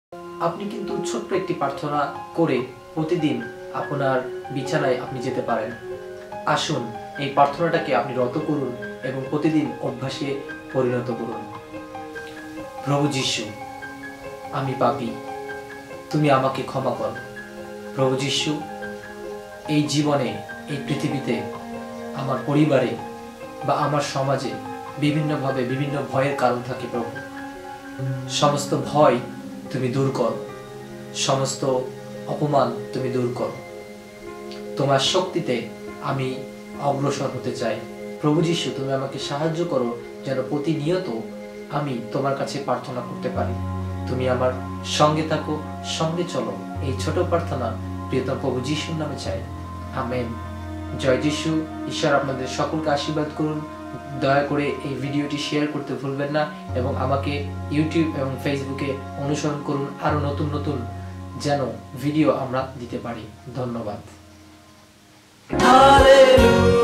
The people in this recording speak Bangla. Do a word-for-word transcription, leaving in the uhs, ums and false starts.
আপনি কিন্তু ছোট্ট একটি প্রার্থনা করে প্রতিদিন আপনার বিছানায় আপনি যেতে পারেন। আসুন এই প্রার্থনাটাকে আপনি রত করুন এবং প্রতিদিন অভ্যাসে পরিণত করুন। প্রভু যিশু, আমি পাপী, তুমি আমাকে ক্ষমা করো। প্রভু যিশু, এই জীবনে, এই পৃথিবীতে, আমার পরিবারে বা আমার সমাজে বিভিন্নভাবে বিভিন্ন ভয়ের কারণ থাকে প্রভু। সমস্ত ভয় তুমি দূর করো, সমস্ত অপমান তুমি দূর করো। তোমার শক্তিতে আমি অগ্রসর হতে চাই। প্রভু যিশু, তুমি আমাকে সাহায্য করো যেন প্রতিনিয়ত আমি তোমার কাছে প্রার্থনা করতে পারি। তুমি আমার সঙ্গে থাকো, সঙ্গে চলো। এই ছোট প্রার্থনা প্রিয়তম প্রভু যিশুর নামে চাই, আমেন। জয় যিশু। ঈশ্বর আপনাদের সকলকে আশীর্বাদ করুন। দয়া করে এই ভিডিওটি শেয়ার করতে ভুলবেন না এবং আমাকে ইউটিউব এবং ফেসবুকে অনুসরণ করুন, আরো নতুন নতুন যেন ভিডিও আমরা দিতে পারি। ধন্যবাদ।